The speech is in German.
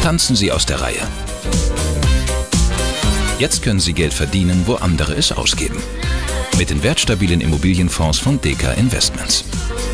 tanzen Sie aus der Reihe. Jetzt können Sie Geld verdienen, wo andere es ausgeben. Mit den wertstabilen Immobilienfonds von Deka Investments.